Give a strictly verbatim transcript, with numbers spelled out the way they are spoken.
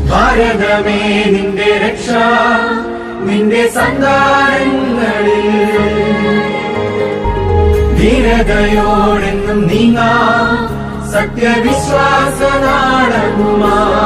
ഭാരതമേ നിന്റെ രക്ഷ നിന്റെ സന്താനങ്ങളിൽ ധീരതയോടെന്നും നീങ്ങാ സത്യവിശ്വാസ നാടകുമാ.